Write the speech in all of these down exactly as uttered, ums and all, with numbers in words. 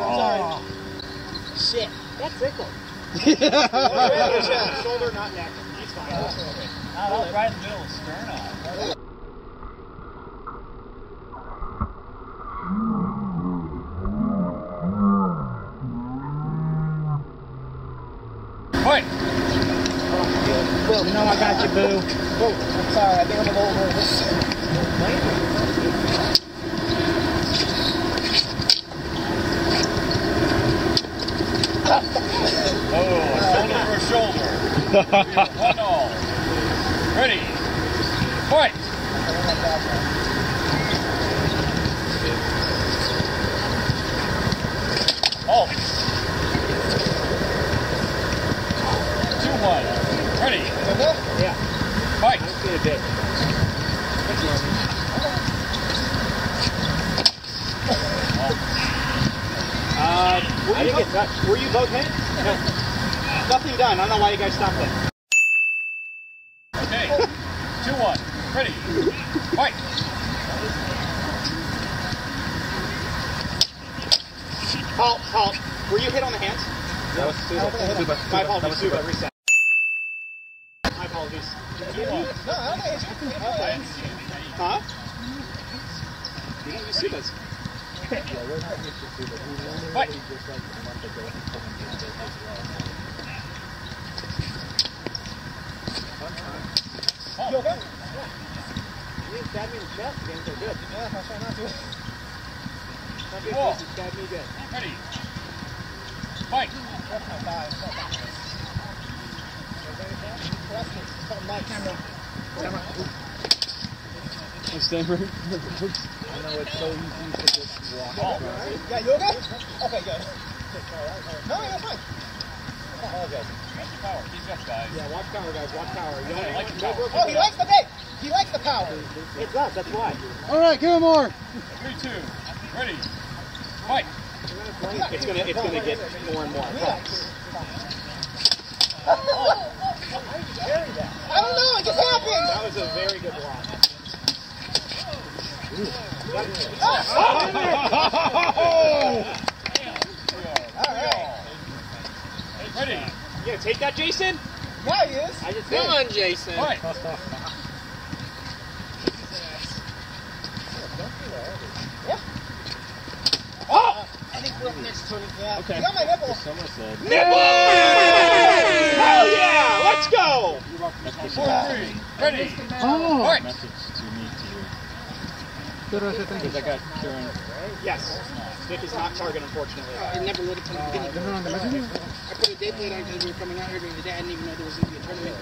Oh. Shit. That's tickled. Shoulder, not neck. He's fine. Oh, that was right in the middle of sternum. Wait! Well, you know I got you, boo. Oh, I'm sorry. I think I'm a little nervous. Oh, shoulder for shoulder. One all. Ready. Fight! Oh. two one. Ready. Yeah. Fight. I see a bit. Uh, were you, both, get were you both hit? No. Nothing done. I don't know why you guys stopped it. Okay. two one. Ready. Fight. Halt, halt. Were you hit on the hands? That was Saber. My apologies, Saber. Saber. Reset. My apologies. two one. Huh? You don't use Sebas. Fight. You okay? You stabbed me in the chest. Games are good. Yeah, I'll try not to. Don't be afraid to stab me good. Ready. Fight. My camera. Camera. Saber. I know it's so easy to just walk. Oh. Yeah, you okay? Okay, good. No, you're fine. Oh, good. Watch the power. Keep up, guys. Yeah, watch power, guys. Watch power. You Yeah, I like the power. Oh, he likes the bait. He likes the power. It does. That's why. All right, give him more. three two. Ready. Fight. It's gonna, it's gonna get more and more. Relax. I don't know. It just happened. That was a very good block. Oh! All right. Ready. You gonna take that, Jason? Yeah, he is. I just Come did. on, Jason. Fight. Yeah. Oh! I think we're up next to him. Yeah. Okay. You got my nipple. Someone said. Nipple! Hell yeah! Let's go! four three. Ready. Oh. Fight. Message to me to you. Because I got Kieran. Yes. Nick is not target, unfortunately. I never let it come to the beginning. I put a day plate on because we were coming out here during the day. I didn't even know there was going to be a tournament.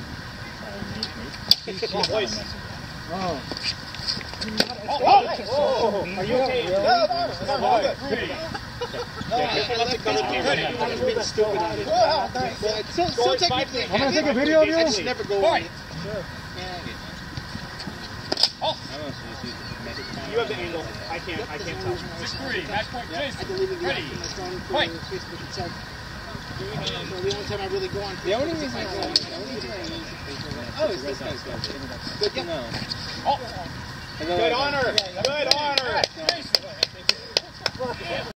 Oh, boys. Oh. Oh, oh, oh. Are you okay? No, no, no, no, no, good. Three. I left the color camera. I was being stupid on it. Well, thanks. Well, it's still, still technically. I'm gonna take a video of you. I just never go on Fight. it. Sure. Oh. You have the angle. I can't. I can't tell. six three. Match point. I Jason. deleted the Ready. app from my phone for Fight. Facebook itself. So the only time I really go on Facebook The only is if reason I I go on go it. Oh, it's this guy's got it. Good to know. Oh. Good honor. Yeah,